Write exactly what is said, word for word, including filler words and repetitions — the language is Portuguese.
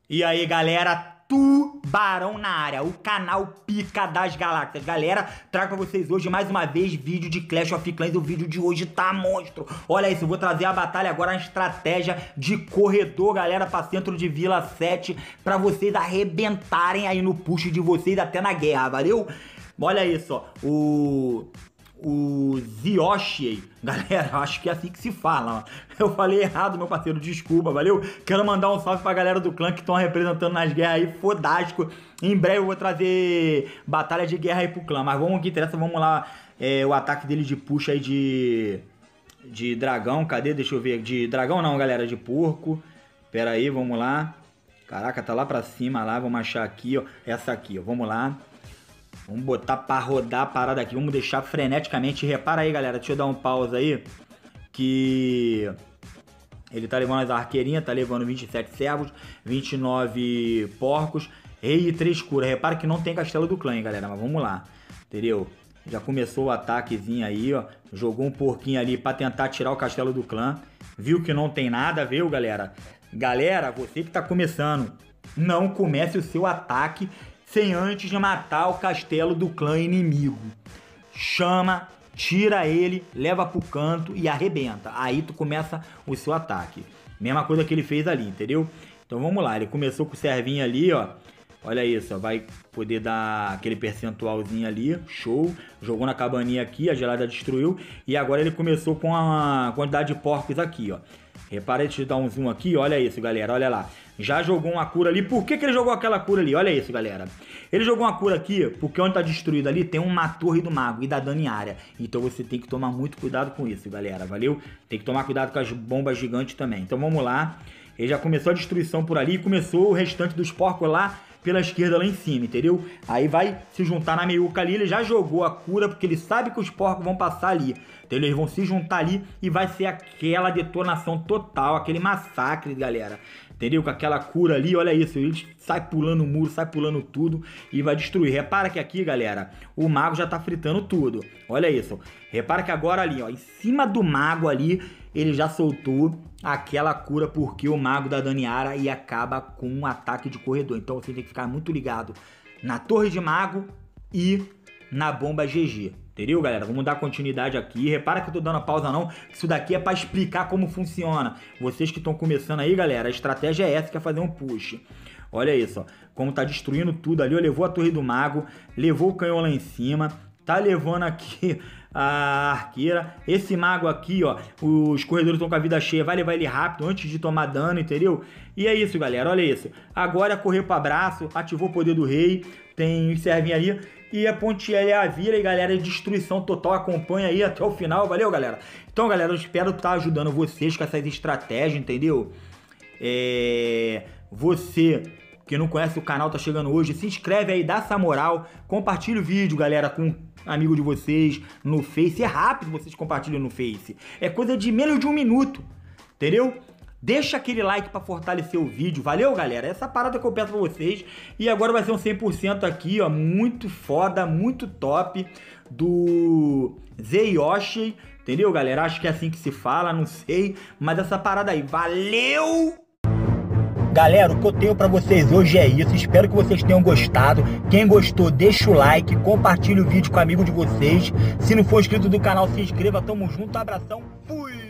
E aí, galera, Tubarão na área, o canal Pica das Galáxias. Galera, trago pra vocês hoje mais uma vez vídeo de Clash of Clans. O vídeo de hoje tá monstro. Olha isso, eu vou trazer a batalha agora, a estratégia de corredor, galera, pra centro de Vila sete, pra vocês arrebentarem aí no push de vocês até na guerra, valeu? Olha isso, ó, o... O Zioshi, galera, acho que é assim que se fala. Eu falei errado, meu parceiro, desculpa, valeu? Quero mandar um salve pra galera do clã que estão representando nas guerras aí, fodástico. Em breve eu vou trazer batalha de guerra aí pro clã, mas vamos, o que interessa, vamos lá. É, o ataque dele de puxa aí de, de dragão, cadê? Deixa eu ver, de dragão não, galera, de porco. Pera aí, vamos lá. Caraca, tá lá pra cima, lá, vamos achar aqui, ó, essa aqui, ó, vamos lá. Vamos botar pra rodar a parada aqui. Vamos deixar freneticamente. Repara aí, galera. Deixa eu dar um pause aí. Que ele tá levando as arqueirinhas. Tá levando vinte e sete servos. vinte e nove porcos. Rei e três curas. Repara que não tem castelo do clã, hein, galera. Mas vamos lá. Entendeu? Já começou o ataquezinho aí, ó. Jogou um porquinho ali pra tentar tirar o castelo do clã. Viu que não tem nada, viu, galera? Galera, você que tá começando, não comece o seu ataque sem antes de matar o castelo do clã inimigo. Chama, tira ele, leva pro canto e arrebenta. Aí tu começa o seu ataque. Mesma coisa que ele fez ali, entendeu? Então vamos lá, ele começou com o servinho ali, ó. Olha isso, ó, vai poder dar aquele percentualzinho ali, show. Jogou na cabaninha aqui, a gelada destruiu. E agora ele começou com a quantidade de porcos aqui, ó. Repara, deixa eu dar um zoom aqui, olha isso, galera, olha lá. Já jogou uma cura ali. Por que que ele jogou aquela cura ali? Olha isso, galera. Ele jogou uma cura aqui porque onde tá destruído ali tem uma torre do mago e dá dano em área. Então você tem que tomar muito cuidado com isso, galera, valeu? Tem que tomar cuidado com as bombas gigantes também. Então vamos lá. Ele já começou a destruição por ali e começou o restante dos porcos lá pela esquerda lá em cima, entendeu? Aí vai se juntar na meiuca ali, ele já jogou a cura porque ele sabe que os porcos vão passar ali. Então eles vão se juntar ali e vai ser aquela detonação total, aquele massacre, galera. Entendeu? Com aquela cura ali, olha isso, ele sai pulando o muro, sai pulando tudo e vai destruir. Repara que aqui, galera, o mago já tá fritando tudo. Olha isso. Repara que agora ali, ó, em cima do mago ali, ele já soltou aquela cura porque o mago dá dano em área e acaba com um ataque de corredor. Então você tem que ficar muito ligado na torre de mago e na bomba G G. Entendeu, galera? Vamos dar continuidade aqui. Repara que eu tô dando pausa não, isso daqui é pra explicar como funciona. Vocês que estão começando aí, galera, a estratégia é essa, que é fazer um push. Olha isso, ó. Como tá destruindo tudo ali, ó. Levou a torre do mago, levou o canhão lá em cima, tá levando aqui a arqueira. Esse mago aqui, ó, os corredores estão com a vida cheia, vai levar ele rápido antes de tomar dano, entendeu? E é isso, galera, olha isso. Agora é correr pro abraço, ativou o poder do rei, tem os servinhos ali. E a Pontiela é a vira e, galera, destruição total. Acompanha aí até o final, valeu, galera? Então, galera, eu espero estar ajudando vocês com essas estratégias, entendeu? É... Você que não conhece o canal, tá chegando hoje, se inscreve aí, dá essa moral, compartilha o vídeo, galera, com um amigo de vocês no Face. É rápido vocês compartilham no Face. É coisa de menos de um minuto, entendeu? Deixa aquele like pra fortalecer o vídeo, valeu, galera? Essa parada que eu peço pra vocês. E agora vai ser um cem por cento aqui, ó, muito foda, muito top, do Zioshi, entendeu, galera? Acho que é assim que se fala, não sei, mas essa parada aí, valeu! Galera, o que eu tenho pra vocês hoje é isso, espero que vocês tenham gostado. Quem gostou, deixa o like, compartilha o vídeo com o amigo de vocês. Se não for inscrito do canal, se inscreva, tamo junto, abração, fui!